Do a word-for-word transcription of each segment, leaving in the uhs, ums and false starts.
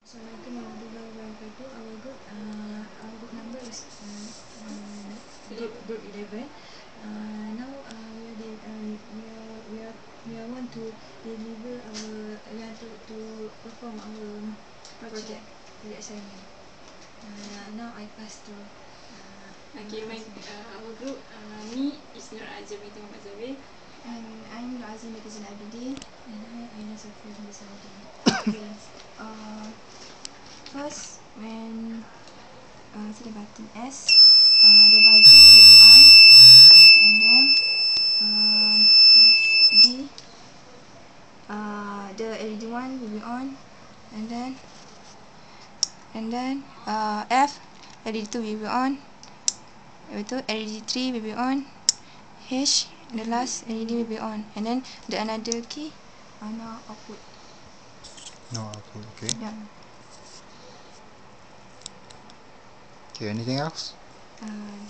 Assalamualaikum warahmatullahi wabarakatuh. Our group, uh, our group number is uh, uh, group group eleven. Uh, now uh, we are the, uh, we are we are we are want to deliver our we want to to perform our project project assignment. Uh, now I pass to. Uh, Okay, my uh, our group, uh, me is Nur Azim binti Muhammad Zabir. And I'm Nur Azim binti Abidin. and I Aina Sofia bin Saudi. Okay. Uh, first, when uh, see the button S, uh, the buzzer will be on, and then um, press D. Uh, the L E D one will be on, and then and then uh, F, L E D two will be on. Betul, L E D three will be on. H, the last L E D will be on, and then the another key, uh, now output. No output, okay. Yeah. Okay, anything else? Uh,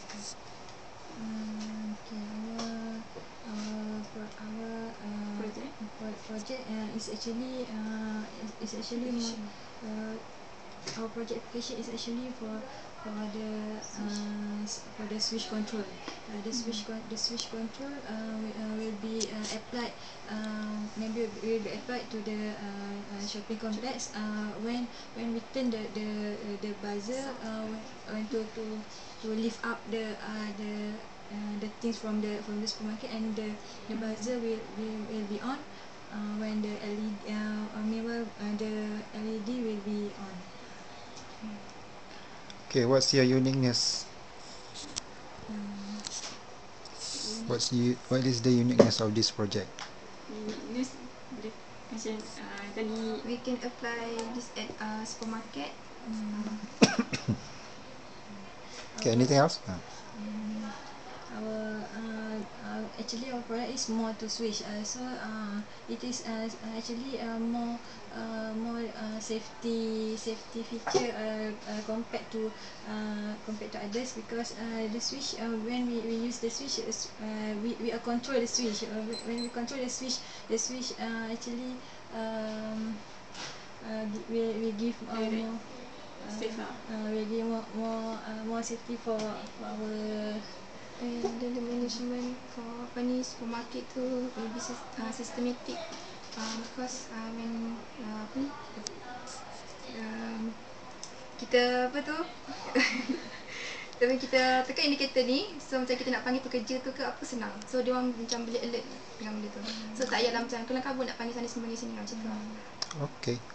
Uh, okay, our our pro- our uh, Project. pro- project uh, is actually uh, is, is actually more, uh, our project application is actually for for the uh, s- for the switch control. Uh, the switch con- the switch control uh, will, uh, will be uh, applied uh, maybe will be applied to the uh, uh, shopping complex uh, when when we turn the the uh, the buzzer uh, when, when to to to lift up the uh, the uh, the things from the from the supermarket, and the the buzzer will will, will be on uh, when the L E D uh, uh, meanwhile uh, the L E D will be on. Okay, what's your uniqueness? Um, What's you, what is the uniqueness of this project? News boleh macam uh, tadi we can apply this at uh, supermarket. mm, Okay, anything else? Ah. mm, our uh, uh, actually our product is more to switch, uh, so uh, it is uh, actually uh, more uh, more uh, safety safety feature uh, uh, compared to uh, compared to others, because uh, the switch uh, when we, we use the switch is, uh, we, we uh, control the switch, uh, when we control the switch the switch uh, actually um, uh, gi- we, we give uh, Direct. more uh, Safe lah. uh, we give more more, uh, more safety for, for our. And then the management for apa ni supermarket tu will be sys- uh, systematic, um, because uh, when uh, apa ni um, kita apa tu tapi kita tekan indikator ni, so macam kita nak panggil pekerja tu ke apa senang, so dia orang macam boleh alert dengan benda tu, so tak payahlah macam kelang kabut nak panggil sana sini panggil sini macam tu. Okay.